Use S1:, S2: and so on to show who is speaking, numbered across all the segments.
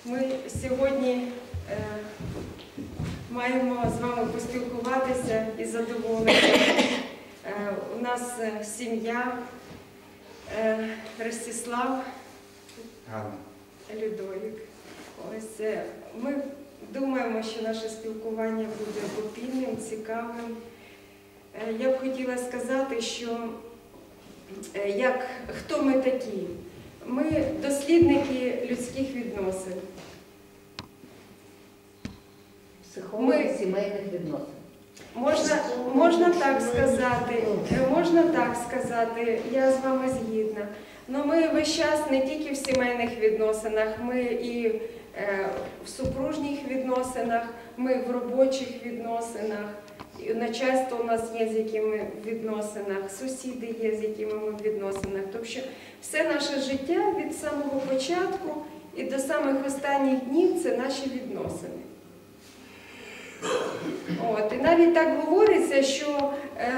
S1: Ми сьогодні маємо з вами поспілкуватися із задоволенням. У нас сім'я Ростислав, Людовік. Ось ми думаємо, що наше спілкування буде попільним, цікавим. Я б хотіла сказати, що хто ми такі? Ми дослідники людських відносин.
S2: Психологи сімейних відносин.
S1: Можна так сказати, я з вами згідна. Но ми весь час не тільки в сімейних відносинах, ми і в супружніх відносинах, ми в робочих відносинах, і начальство у нас є, з якими в відносинах, сусіди є, з якими ми в відносинах. Тобто все наше життя від самого початку і до самих останніх днів – це наші відносини. І навіть так говориться, що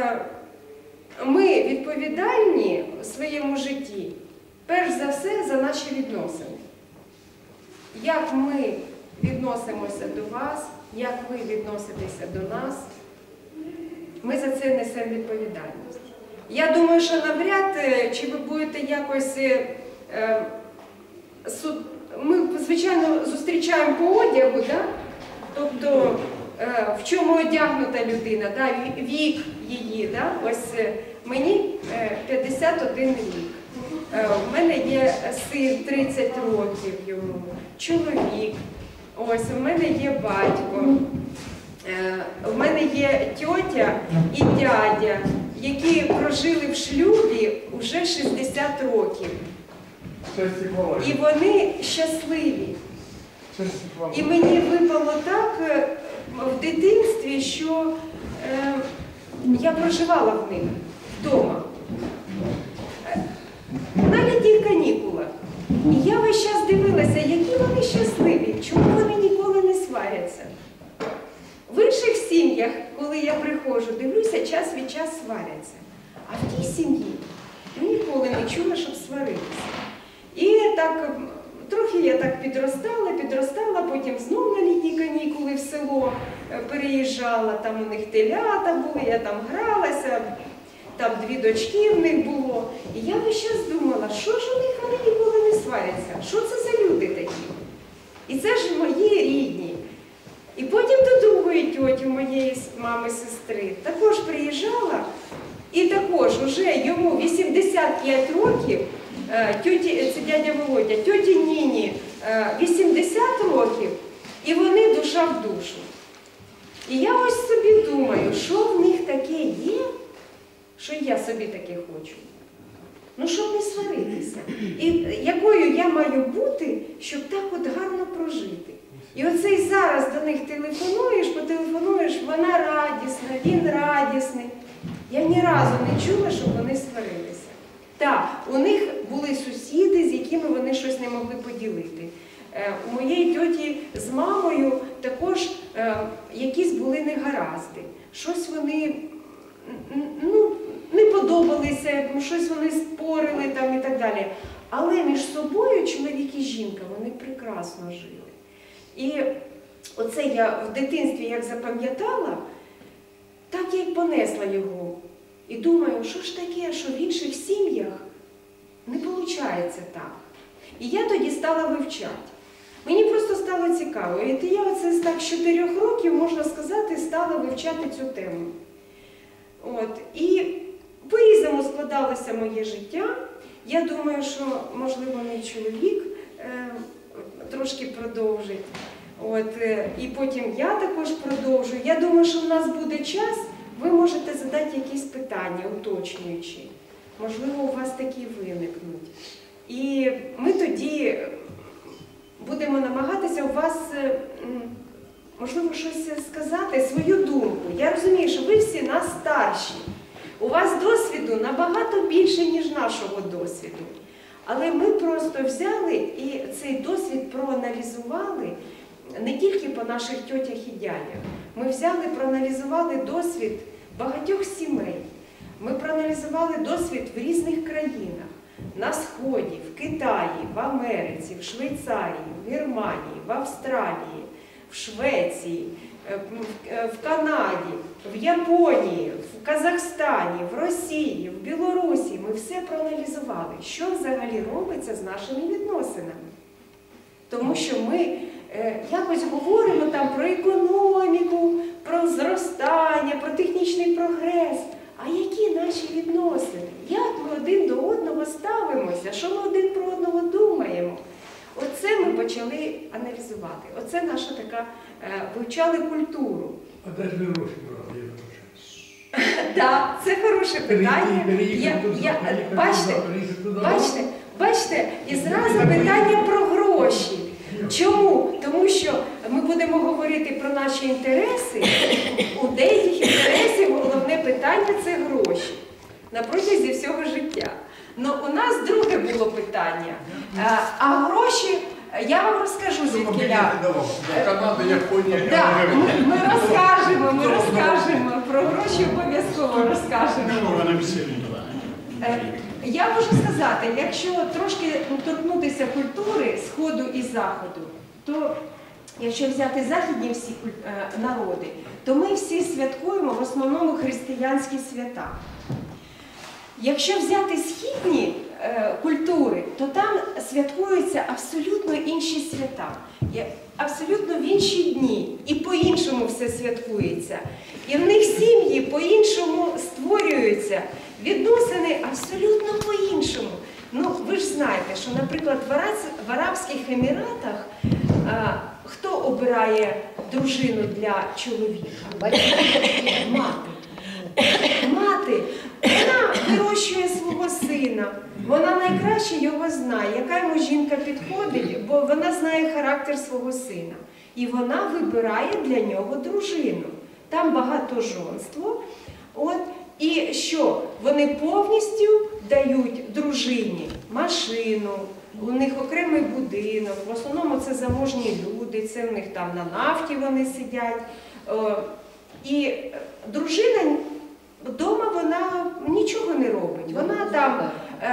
S1: ми відповідальні в своєму житті, перш за все, за наші відносини. Як ми відносимося до вас, як ви відноситеся до нас, ми за це несемо відповідальність. Я думаю, що навряд чи ви будете якось... Ми, звичайно, зустрічаємо по одягу, да? Тобто в чому одягнута людина, да? Вік її. Да? Ось мені 51 рік. У мене є син 30 років йому, чоловік, ось у мене є батько, у мене є тьотя і дядя, які прожили в шлюбі вже 60 років. І вони щасливі. І мені випало так в дитинстві, що я проживала в них вдома. На літніх канікулах. І я весь час дивилася, які вони щасливі, чому вони ніколи не сваряться. В інших сім'ях, коли я приходжу, дивлюся, час від часу сваряться. А в тій сім'ї ніколи не чула, щоб сваритися. І так, трохи я так підростала, потім знову на літні канікули в село переїжджала, там у них телята були, я там гралася, там 2 дочки в них було. І я весь час думала, що ж у них вони ніколи не сваряться, що це за люди такі? І це ж мої рідні. І потім до другої тьоті, моєї мами-сестри, також приїжджала, і також уже йому 85 років, це дядя Володя, тьоті Ніні 80 років, і вони душа в душу. І я ось собі думаю, що в них таке є, що я собі таке хочу. Ну, щоб не сваритися. І якою я маю бути, щоб так от гарно прожити. І оцей зараз до них потелефонуєш, вона радісна, він радісний. Я ні разу не чула, щоб вони сварилися. Так, у них були сусіди, з якими вони щось не могли поділити. У моєї тьоті з мамою також якісь були негаразди. Щось вони не подобалися, щось вони спорили там і так далі. Але між собою чоловік і жінка, вони прекрасно жили. І оце я в дитинстві як запам'ятала, так я й понесла його. І думаю, що ж таке, що в інших сім'ях не виходить так. І я тоді стала вивчати. Мені просто стало цікаво. І я оце так з 4 років, можна сказати, стала вивчати цю тему. І по-різному складалося моє життя. Я думаю, що, можливо, мій чоловік трошки продовжить. І потім я також продовжу. Я думаю, що в нас буде час, ви можете задати якісь питання, уточнюючі. Можливо, у вас такі виникнуть. І ми тоді будемо намагатися у вас, можливо, щось сказати, свою думку. Я розумію, що ви всі нас старші. У вас досвіду набагато більше, ніж нашого досвіду. Але ми просто взяли і цей досвід проаналізували не тільки по наших тьотях і дядях. Ми взяли, проаналізували досвід багатьох сімей. Ми проаналізували досвід в різних країнах. на Сході, в Китаї, в Америці, в Швейцарії, в Германії, в Австралії, в Швеції, в Канаді, в Японії, в Казахстані, в Росії, в Білорусі. Ми все проаналізували, що взагалі робиться з нашими відносинами. Тому що ми якось говоримо там про економіку, про зростання, про технічний прогрес. А які наші відносини? Як ми один до одного ставимося? Що ми один про одного думаємо? Оце ми почали аналізувати. Оце наша така, вивчали культуру.
S3: А де ж ви гроші брали, я вибачаюсь?
S1: Так, це хороше питання. Бачите, і зразу питання про гроші. Чому? Тому що ми будемо говорити про наші інтереси. У деяких інтересів головне питання – це гроші на протязі всього життя. Ну, у нас друге було питання. А гроші, я вам розкажу звідкіля.
S3: Канада, Японія,
S1: Так, ми розкажемо про гроші, обов'язково розкажемо. Я можу сказати, якщо трошки торкнутися культури Сходу і Заходу, то якщо взяти західні всі народи, то ми всі святкуємо в основному християнські свята. Якщо взяти східні культури, то там святкуються абсолютно інші свята, абсолютно в інші дні, і по-іншому все святкується. І в них сім'ї по-іншому створюються, відносини абсолютно по-іншому. Ну, ви ж знаєте, що, наприклад, в Арабських Еміратах хто обирає дружину для чоловіка? Мати. Мати. Вона вирощує свого сина, вона найкраще його знає, яка йому жінка підходить, бо вона знає характер свого сина. І вона вибирає для нього дружину. Там багатожонство. І що? Вони повністю дають дружині машину, у них окремий будинок, в основному це заможні люди, це в них там на нафті вони сидять. І дружина вдома вона нічого не робить. Вона там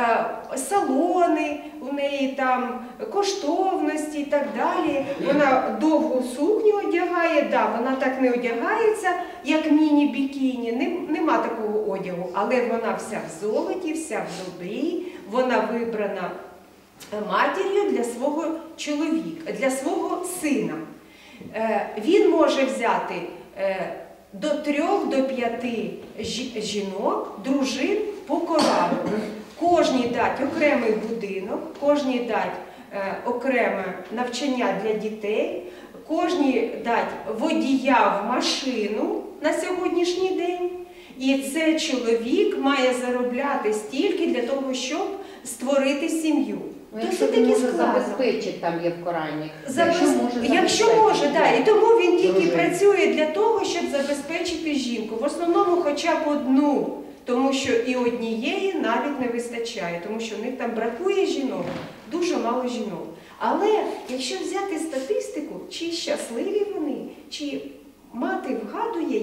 S1: салони, у неї там коштовності і так далі. Вона довгу сукню одягає, да, вона так не одягається, як міні-бікіні, нема такого одягу, але вона вся в золоті, вся в добрі, вона вибрана матір'ю для свого чоловіка, для свого сина. Він може взяти до 3 до 5 жінок, дружин по кораблю. Кожній дать окремий будинок, кожній дать окреме навчання для дітей, кожній дать водія в машину на сьогоднішній день. І цей чоловік має заробляти стільки для того, щоб створити сім'ю.
S2: Якщо він може забезпечити, там є в Корані.
S1: Якщо може, так. І тому він тільки працює для того, щоб забезпечити жінку. В основному хоча б одну, тому що і однієї навіть не вистачає, тому що в них там бракує жінок, дуже мало жінок. Але якщо взяти статистику, чи щасливі вони, чи мати вгадує,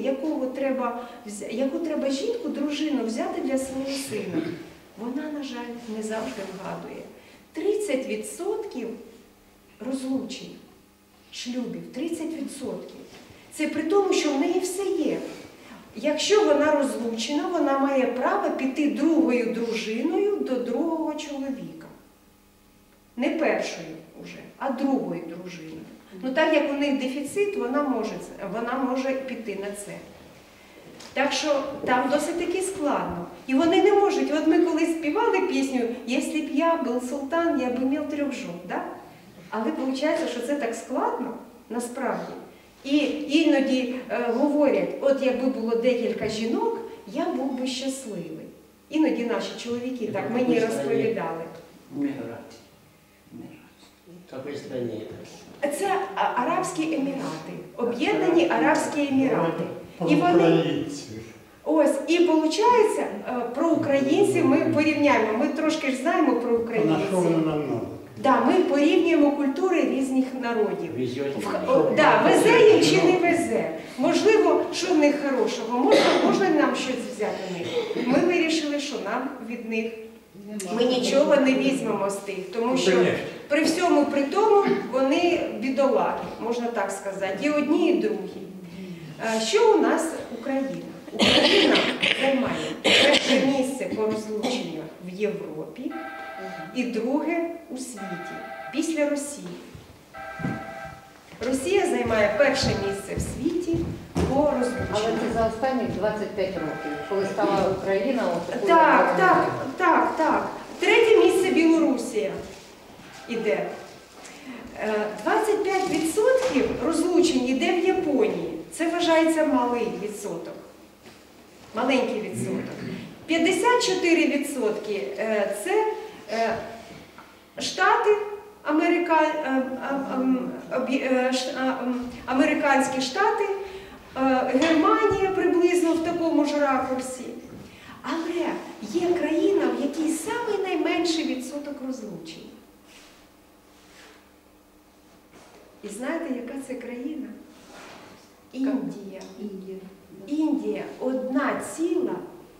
S1: яку треба жінку, дружину взяти для свого сина, вона, на жаль, не завжди вгадує. 30% розлучень, шлюбів, 30%. Це при тому, що в неї все є. Якщо вона розлучена, вона має право піти другою дружиною до другого чоловіка. Не першою вже, а другою дружиною. Ну так як у них дефіцит, вона може піти на це. Так що там досить таки складно. І вони не можуть. От ми колись співали пісню «Якщо б я був султан, я б мав 3 жон». Да? Але виходить, що це так складно, насправді. І іноді говорять, от якби було декілька жінок, я був би щасливий. Іноді наші чоловіки так мені розповідали.
S4: В какой стране это?
S1: Це Арабські Емірати, Об'єднані Арабські Емірати. І вони, і виходить, про українців ми порівняємо, ми трошки ж знаємо про українців. Да, ми порівнюємо культури різних народів. Везе їм чи не везе. Можливо, що в них хорошого, можна нам щось взяти в них. Ми вирішили, що нам від них Ми нічого не візьмемо з тих, тому що
S3: Конечно.
S1: при всьому при тому вони бідолаги, можна так сказати, і одні, і другі. Що у нас Україна? Україна займає перше місце по розлученню в Європі і друге у світі, після Росії. Росія займає перше місце в світі по
S2: Але
S1: розлученню.
S2: це за останні 25 років, коли стала Україна отакою.
S1: Так. Третє місце Білорусія іде. 25% розлучень іде в Японії. Це вважається малий відсоток. Маленький відсоток. 54% це Штати, американські штати, Германія приблизно в такому ж ракурсі. Але є країна, в якій самий найменший відсоток розлучень. І знаєте, яка це країна? Індія. Індія 1,2%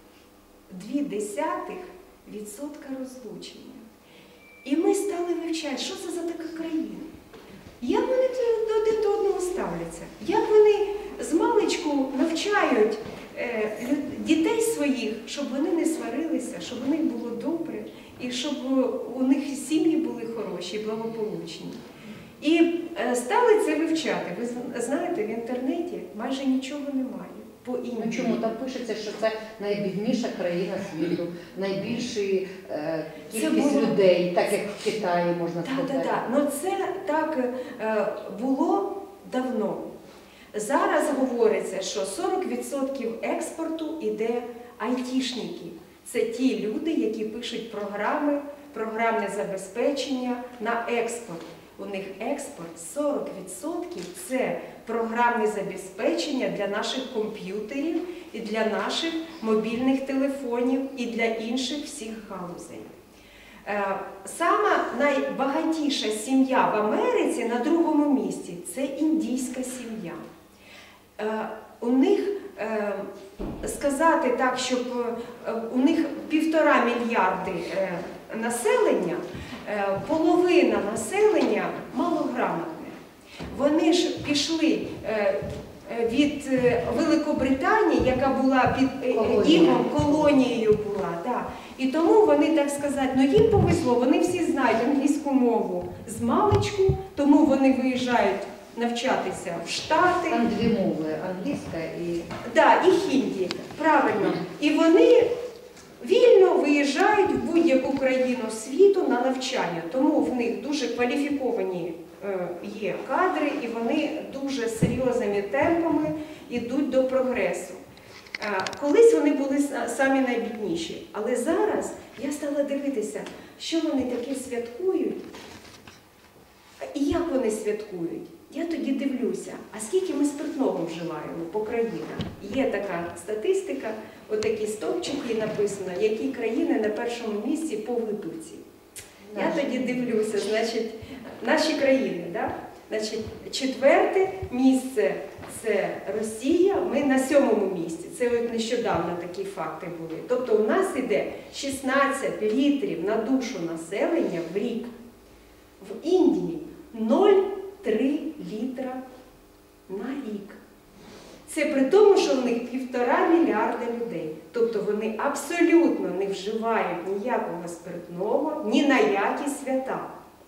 S1: розлучення. І ми стали вивчати, що це за така країна. Як вони один до одного ставляться? Як вони з маличку навчають дітей своїх, щоб вони не сварилися, щоб у них було добре, і щоб у них сім'ї були хороші, благополучні. І стали це вивчати. Ви знаєте, в інтернеті майже нічого немає по Індії.
S2: Ну чому? Там пишеться, що це найбідніша країна світу, найбільший кількість людей, так як в Китаї, можна сказати.
S1: Так. Ну це так було давно. Зараз говориться, що 40% експорту йде айтішники. Це ті люди, які пишуть програми, програмне забезпечення на експорт. У них експорт 40% – це програмне забезпечення для наших комп'ютерів і для наших мобільних телефонів і для інших всіх галузей. Сама найбагатіша сім'я в Америці на другому місці – це індійська сім'я. У них, сказати так, щоб у них 1,5 мільярди населення, половина населення малограмотне. Вони ж пішли від Великобританії, яка була під ігом, колонією була. Да. І тому вони, так сказати, ну їм повезло, вони всі знають англійську мову з маличку, тому вони виїжджають навчатися в Штати.
S2: Там дві мови, англійська і...
S1: Так, і хінді, правильно. І вони вільно виїжджають в будь-яку країну світу на навчання, тому в них дуже кваліфіковані є кадри, і вони дуже серйозними темпами йдуть до прогресу. Колись вони були самі найбідніші, але зараз я стала дивитися, що вони таке святкують і як вони святкують. Я тоді дивлюся, а скільки ми спиртного вживаємо по країнах. Є така статистика, отакі стовпчики написано, які країни на першому місці по випивці. Я тоді дивлюся, значить, наші країни, да? Значить, 4-те місце – це Росія, ми на 7-му місці. Це от нещодавно такі факти були. Тобто у нас іде 16 літрів на душу населення в рік. В Індії 0,3 літра на рік. Це при тому, що в них 1,5 мільярда людей. Тобто вони абсолютно не вживають ніякого спиртного, ні на які свята.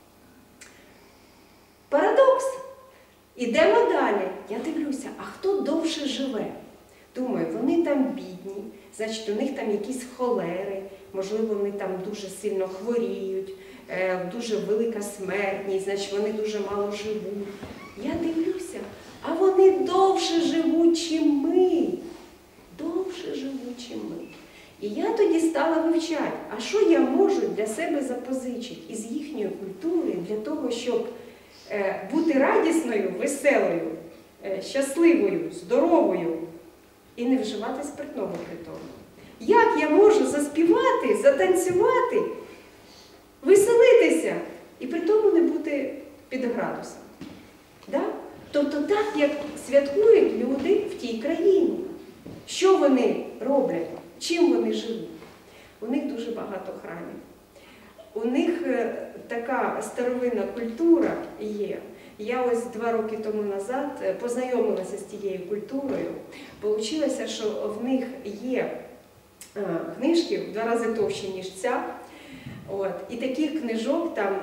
S1: Парадокс. Ідемо далі. Я дивлюся, а хто довше живе? Думаю, вони там бідні, значить у них там якісь холери, можливо, вони там дуже сильно хворіють, дуже велика смертність, значить вони дуже мало живуть. Я дивлюся, а вони довше живуть, чим ми. Довше живуть, чим ми. І я тоді стала вивчати, а що я можу для себе запозичити із їхньої культури для того, щоб бути радісною, веселою, щасливою, здоровою і не вживати спиртного при тому. Як я можу заспівати, затанцювати, веселитися і при тому не бути під градусом? Да? Тобто так, як святкують люди в тій країні. Що вони роблять? Чим вони живуть? У них дуже багато храмів. У них така старовинна культура є. Я ось 2 роки тому назад познайомилася з тією культурою. Получилося, що в них є книжки в 2 рази товщі, ніж ця. От. І таких книжок там,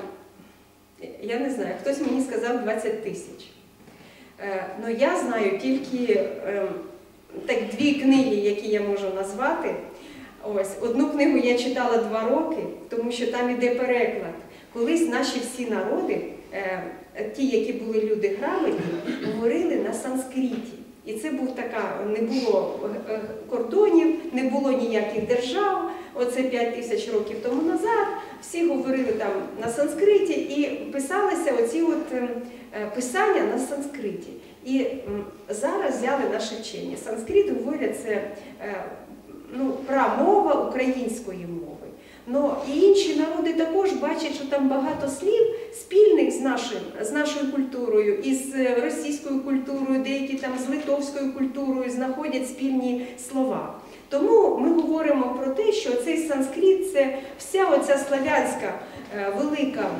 S1: я не знаю, хтось мені сказав 20 тисяч. Ну, я знаю тільки так 2 книги, які я можу назвати. Ось, одну книгу я читала 2 роки, тому що там іде переклад. Колись наші всі народи, ті, які були люди грамотні, говорили на санскриті. І це був така, не було кордонів, не було ніяких держав. Оце 5000 років тому назад всі говорили там на санскриті і писалися оці от писання на санскриті. І зараз взяли наше вчення. Санскрит, говорять, це прамова української мови. Но і інші народи також бачать, що там багато слів спільних з нашою культурою, і з російською культурою, деякі там з литовською культурою знаходять спільні слова. Тому ми говоримо про те, що цей санскрит – це вся оця славянська велика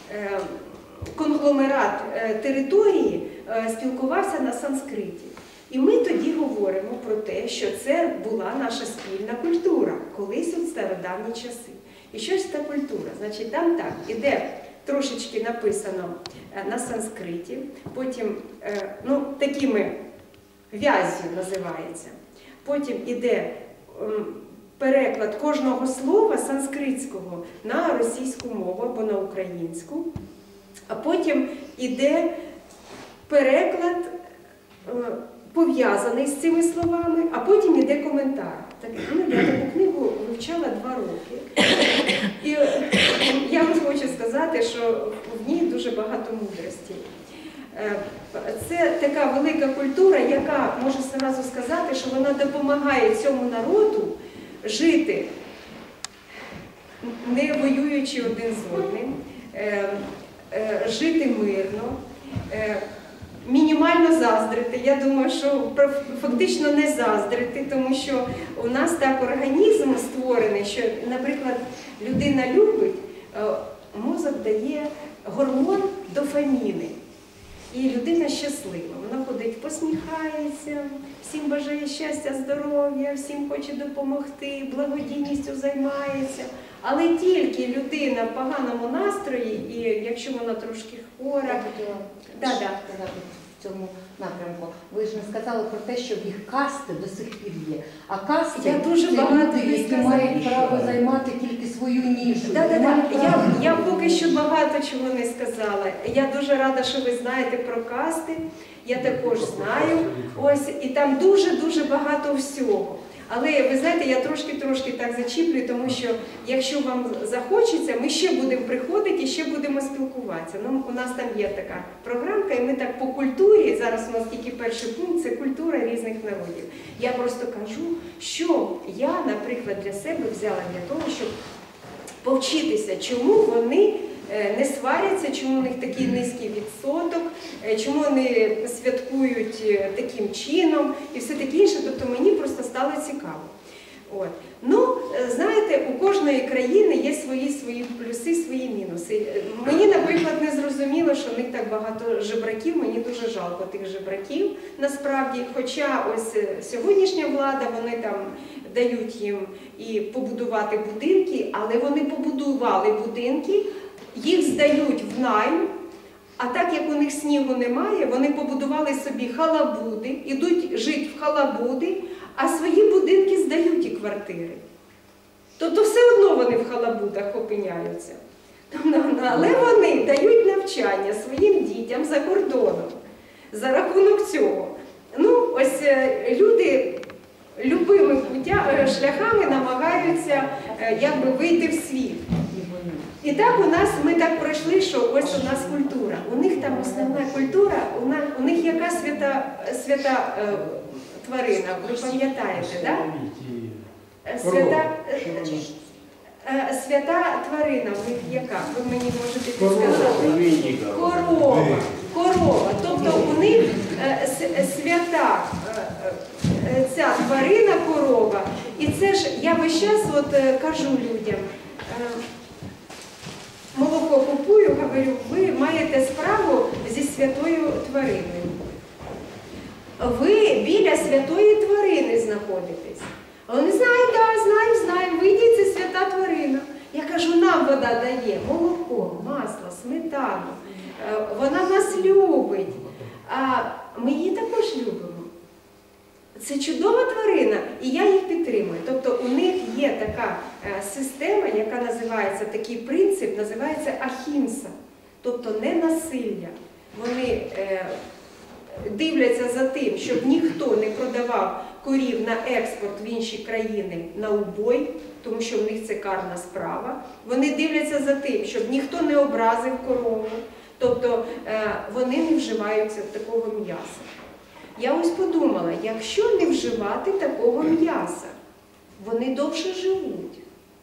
S1: конгломерат території спілкувався на санскриті. І ми тоді говоримо про те, що це була наша спільна культура, колись у стародавні часи. І що ж та культура? Значить, там так, іде трошечки написано на санскриті, потім, такими в'яззю називається, потім іде переклад кожного слова санскритського на російську мову або на українську, а потім іде переклад пов'язаний з цими словами, а потім іде коментар. Я таку книгу вивчала 2 роки. І я вам хочу сказати, що в ній дуже багато мудрості. Це така велика культура, яка, можу одразу сказати, що вона допомагає цьому народу жити, не воюючи один з одним, жити мирно, мінімально заздрити. Я думаю, що фактично не заздрити, тому що у нас так організм створений, що, наприклад, людина любить, мозок дає гормон дофаміни. І людина щаслива. Вона ходить, посміхається, всім бажає щастя, здоров'я, всім хоче допомогти, благодійністю займається. Але тільки людина в поганому настрої, і якщо вона трошки хвора...
S2: В цьому напрямку. Ви ж не сказали про те, що їх касти до сих пір є. А касти – це люди, які мають право займати тільки свою нішу.
S1: Я поки що багато чого не сказала. Я дуже рада, що ви знаєте про касти. Я також знаю. Ось, і там дуже-дуже багато всього. Але, ви знаєте, я трошки так зачіплюю, тому що, якщо вам захочеться, ми ще будемо приходити і ще будемо спілкуватися. У нас там є така програмка, і ми так по культурі, зараз у нас тільки перший пункт, це культура різних народів. Я просто кажу, що я, наприклад, для себе взяла для того, щоб повчитися, чому вони не сваряться, чому у них такий низький відсоток, чому вони святкують таким чином і все таке інше. Тобто мені просто стало цікаво. От. Знаєте, у кожної країни є свої плюси, свої мінуси. Мені, наприклад, не зрозуміло, що в них так багато жебраків, мені дуже жалко тих жебраків, насправді. Хоча ось сьогоднішня влада, вони там дають їм і побудувати будинки, але вони побудували будинки, їх здають в найм, а так як у них снігу немає, вони побудували собі халабуди, ідуть жити в халабуди, а свої будинки здають і квартири. Тобто все одно вони в халабудах опиняються. Але вони дають навчання своїм дітям за кордоном. За рахунок цього. Ось люди любими шляхами намагаються вийти в світ. І так ми так пройшли, що ось у нас культура. У них там основна культура, у них яка свята тварина, ви пам'ятаєте, так? Свята тварина в них яка? Ви мені можете підказати? Корова. Тобто у них свята ця тварина, корова, І це ж я весь час кажу людям, молоко купую, говорю, ви маєте справу зі святою твариною. Ви біля святої тварини знаходитесь. А вони знають, так, знаємо, вийдіть, це свята тварина. Я кажу, нам вода дає молоко, масло, сметану. Вона нас любить, а ми її також любимо. Це чудова тварина, і я їх підтримую. Тобто у них є така система, яка називається, такий принцип, називається ахімса, тобто ненасилля. Вони дивляться за тим, щоб ніхто не продавав корів на експорт в інші країни на убой, тому що в них це карна справа. Вони дивляться за тим, щоб ніхто не образив корову, тобто вони не вживаються такого м'яса. Я ось подумала, якщо не вживати такого м'яса, вони довше живуть.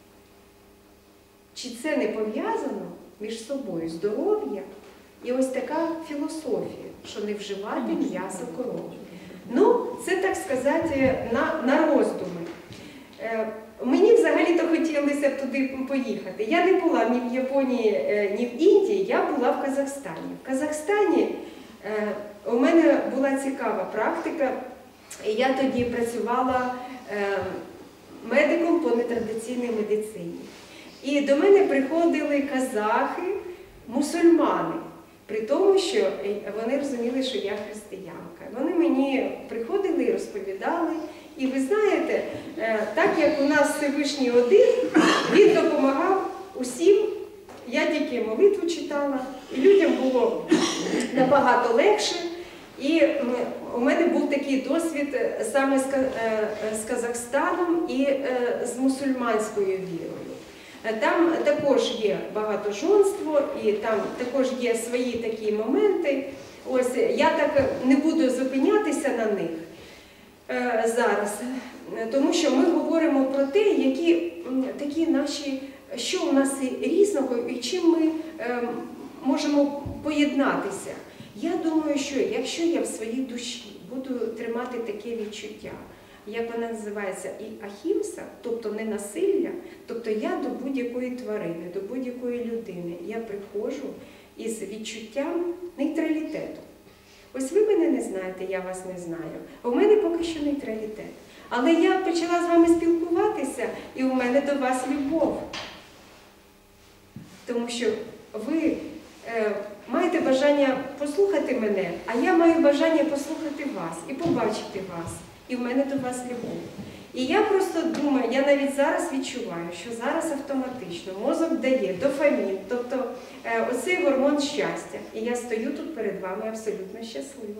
S1: Чи це не пов'язано між собою здоров'я і ось така філософія, що не вживати м'ясо корови? Ну, це, так сказати, на роздуми. Мені взагалі-то хотілося б туди поїхати. Я не була ні в Японії, ні в Індії, я була в Казахстані. В Казахстані у мене була цікава практика. Я тоді працювала медиком по нетрадиційній медицині. І до мене приходили казахи, мусульмани, при тому, що вони розуміли, що я християнка. Вони мені приходили і розповідали. І ви знаєте, так як у нас Всевишній один, він допомагав усім. Я тільки молитву читала, і людям було набагато легше. І у мене був такий досвід саме з Казахстаном і з мусульманською вірою. Там також є багатожонство, і там також є свої такі моменти. Ось я так не буду зупинятися на них зараз, тому що ми говоримо про те, які такі наші, що у нас різного і чим ми можемо поєднатися. Я думаю, що якщо я в своїй душі буду тримати таке відчуття, як вона називається, і ахімса, тобто ненасилля, тобто я до будь-якої тварини, до будь-якої людини, я приходжу із відчуттям нейтралітету. Ось ви мене не знаєте, я вас не знаю, а у мене поки що нейтралітет. Але я почала з вами спілкуватися, і у мене до вас любов. Тому що ви маєте бажання послухати мене, а я маю бажання послухати вас і побачити вас. І в мене до вас любов. І я просто думаю, я навіть зараз відчуваю, що зараз автоматично мозок дає дофамін, тобто оцей гормон щастя. І я стою тут перед вами абсолютно щаслива.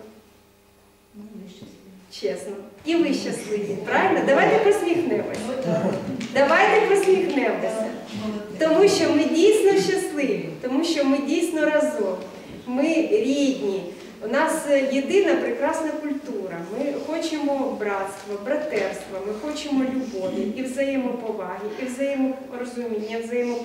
S1: Чесно. І ви щасливі, правильно? Давайте посміхнемося. Давайте посміхнемося. Тому що ми дійсно щасливі, тому що ми дійсно разом. Ми рідні. У нас єдина прекрасна культура. Ми хочемо братства, братерства, ми хочемо любові, і взаємоповаги, і взаєморозуміння,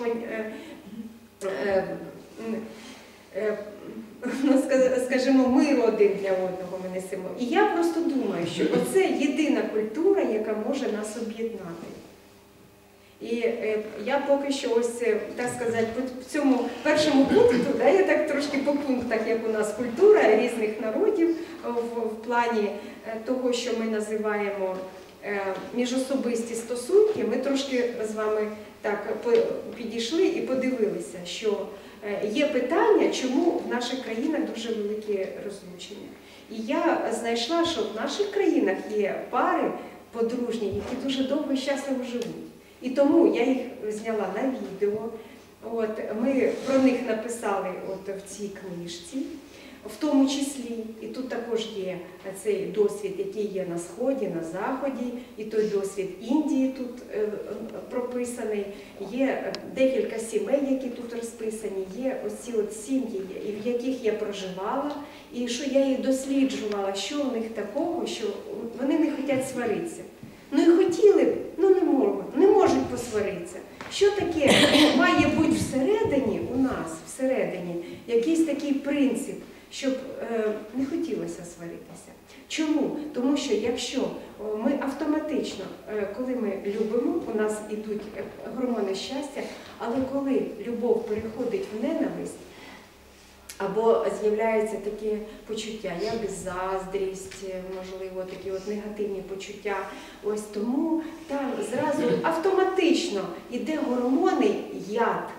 S1: скажімо, миру один для одного ми несемо. І я просто думаю, що оце єдина культура, яка може нас об'єднати. І я поки що ось, так сказати, в цьому першому пункту, да, я так трошки по пунктах, як у нас культура різних народів, в плані того, що ми називаємо міжособисті стосунки, ми трошки з вами так підійшли і подивилися, що є питання, чому в наших країнах дуже велике розлучення. І я знайшла, що в наших країнах є пари подружні, які дуже довго і щасливо живуть. І тому я їх зняла на відео. Ми про них написали в цій книжці, в тому числі. І тут також є цей досвід, який є на Сході, на Заході, і той досвід Індії тут прописаний. Є декілька сімей, які тут розписані, є оці сім'ї, в яких я проживала, і що я їх досліджувала, що в них такого, що вони не хочуть сваритися. Ну і хотіли б, ну не можуть посваритися. Що таке має бути всередині, у нас, всередині, якийсь такий принцип, щоб не хотілося сваритися. Чому? Тому що якщо ми автоматично, коли ми любимо, у нас йдуть гормони щастя, але коли любов переходить в ненависть, або з'являються такі почуття, як заздрість, можливо, такі от негативні почуття, ось тому там зразу автоматично йде гормони яд,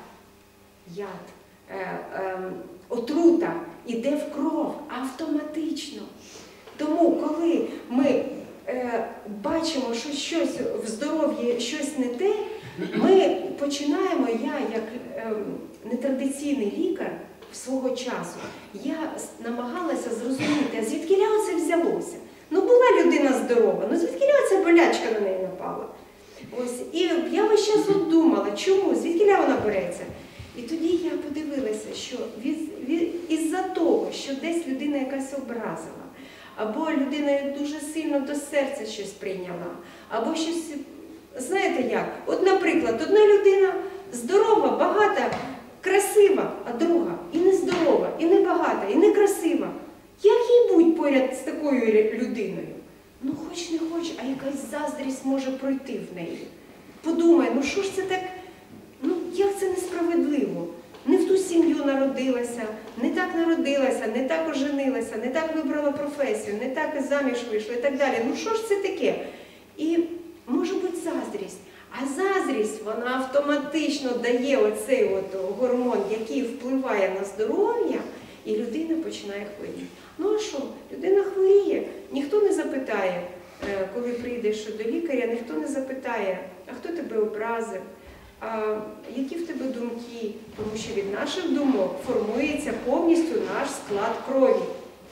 S1: отрута, йде в кров автоматично. Тому, коли ми бачимо, що щось в здоров'ї, щось не те, ми починаємо, я як нетрадиційний лікар свого часу, я намагалася зрозуміти, а звідкіля оце взялося? Ну, була людина здорова, ну звідкіля оця болячка на неї напала? Ось, і я весь час от думала, чому, звідкіля вона береться? І тоді я подивилася, що із-за того, що десь людина якась образила, або людина дуже сильно до серця щось прийняла, або щось, знаєте як, от, наприклад, одна людина здорова, багата, красива, а друга і не здорова, і не багата, і не красива. Як їй будь поряд з такою людиною? Ну, хоч не хоч, а якась заздрість може пройти в неї. Подумай, ну що ж це так, ну як це несправедливо? Не в ту сім'ю народилася, не так оженилася, не так вибрала професію, не так заміж вийшла і так далі. Ну що ж це таке? І може бути заздрість. А заздрість, вона автоматично дає оцей от гормон, який впливає на здоров'я, і людина починає хворіти. Ну а що? Людина хворіє, ніхто не запитає, коли прийдеш до лікаря, ніхто не запитає, а хто тебе образив, а які в тебе думки, тому що від наших думок формується повністю наш склад крові.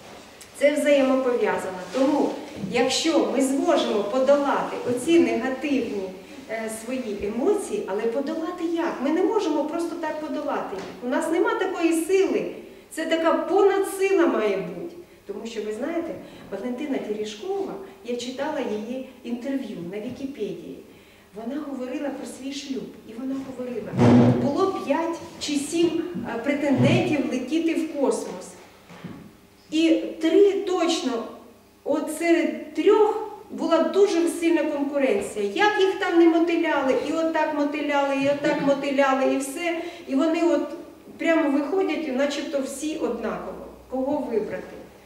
S1: Це взаємопов'язано. Тому, якщо ми зможемо подолати оці негативні свої емоції, але подолати як? Ми не можемо просто так подолати їх. У нас нема такої сили. Це така понадсила має бути. Тому що, ви знаєте, Валентина Терешкова, я читала її інтерв'ю на Вікіпедії. Вона говорила про свій шлюб. І вона говорила, було 5 чи 7 претендентів летіти в космос. І 3 точно, от серед 3 була дуже сильна конкуренція. Як їх там не мотиляли, і отак мотиляли, і отак мотиляли, і все. І вони от прямо виходять, і начебто всі однаково. Кого вибрати?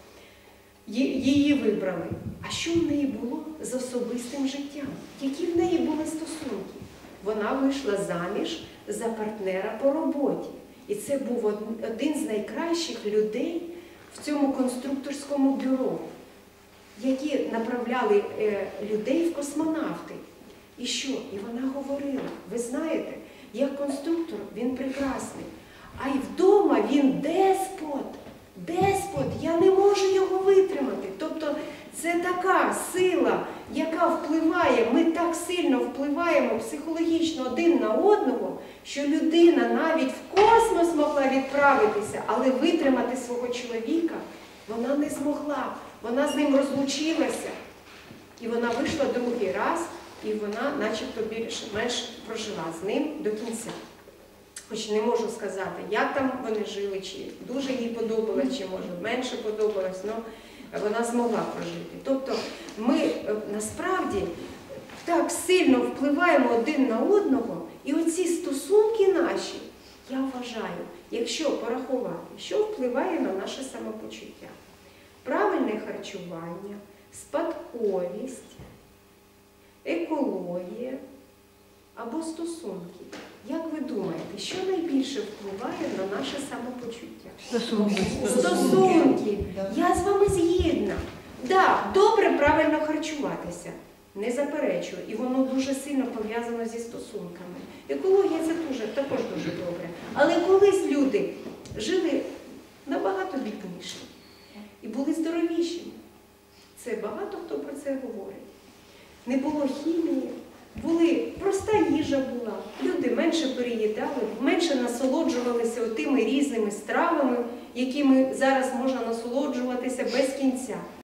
S1: Її вибрали. А що в неї було з особистим життям? Які в неї були стосунки? Вона вийшла заміж за партнера по роботі. І це був один з найкращих людей в цьому конструкторському бюро, які направляли людей в космонавти. І що? І вона говорила, ви знаєте, як конструктор він прекрасний, а й вдома він деспот. Деспот, я не можу його витримати. Тобто це така сила, яка впливає, ми так сильно впливаємо психологічно один на одного, що людина навіть в космос могла відправитися, але витримати свого чоловіка вона не змогла. Вона з ним розлучилася. І вона вийшла другий раз, і вона начебто більш-менш прожила з ним до кінця. Хоч не можу сказати, як там вони жили, чи дуже їй подобалось, чи може менше подобалось, але вона змогла прожити. Тобто ми насправді так сильно впливаємо один на одного, і оці стосунки наші, я вважаю, якщо порахувати, що впливає на наше самопочуття? Правильне харчування, спадковість, екологія або стосунки. Як ви думаєте, що найбільше впливає на наше самопочуття? Стосунки. Я з вами згідна. Так, добре правильно харчуватися. Не заперечую. І воно дуже сильно пов'язано зі стосунками. Екологія це також дуже добре. Але колись люди жили набагато бідніше і були здоровіші. Це багато хто про це говорить. Не було хімії. Проста їжа була, люди менше переїдали, менше насолоджувалися тими різними стравами, якими зараз можна насолоджуватися без кінця.